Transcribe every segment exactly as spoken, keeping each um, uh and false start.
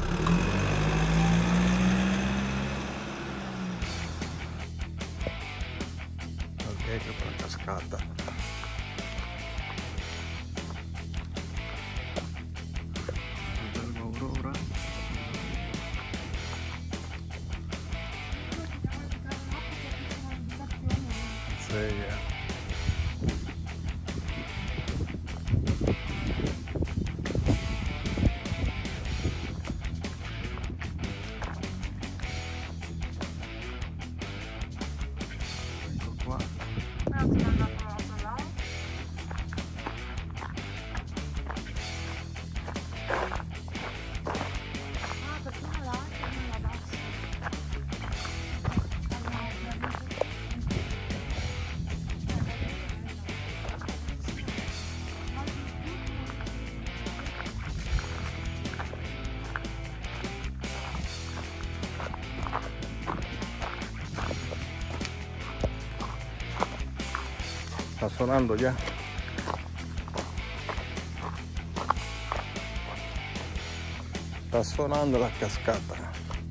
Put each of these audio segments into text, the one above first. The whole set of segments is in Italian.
Dietro con la cascata. Aurora. Sì, eh. Ecco qua. Sta suonando già. Sta suonando la cascata.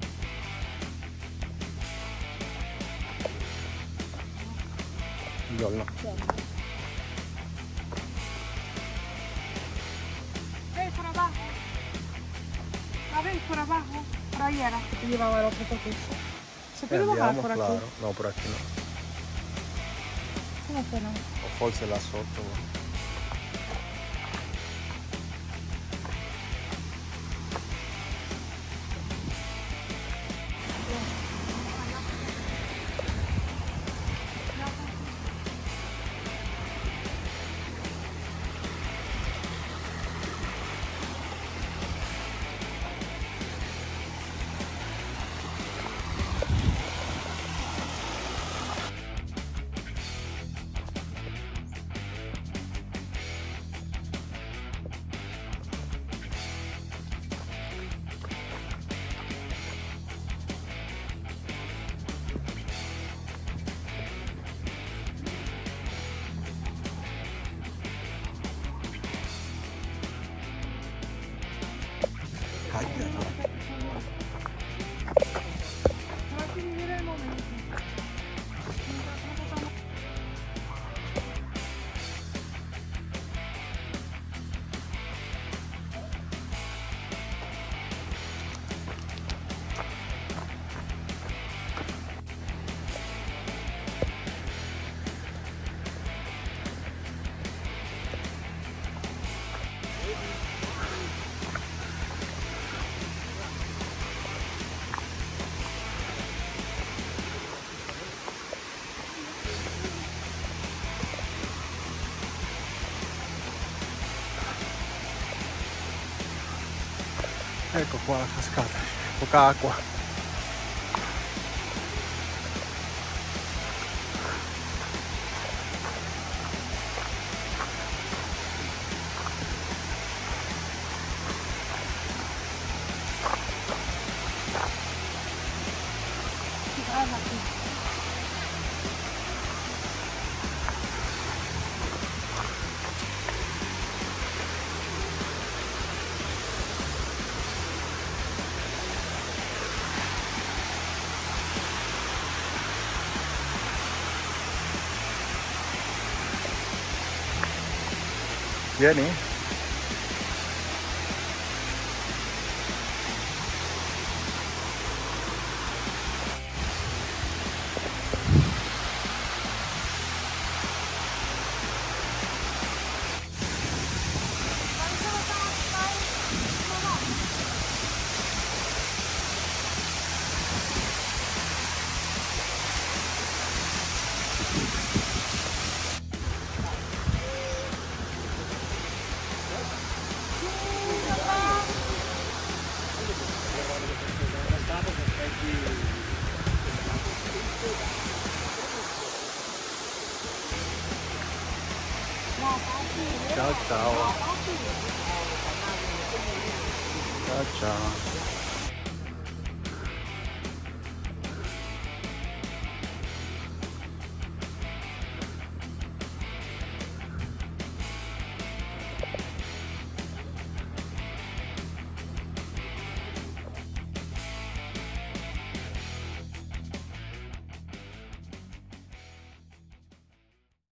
Yo no. Ven por abajo. A ver, por abajo. Por ahí era que te llevaba el otro coquecho. ¿Se puede bajar por aquí? Claro. No, por aquí no. ¿Cómo que no? O forse là sotto. Ecco qua la cascata, poca acqua. Vieni? Ciao ciao. Ciao ciao.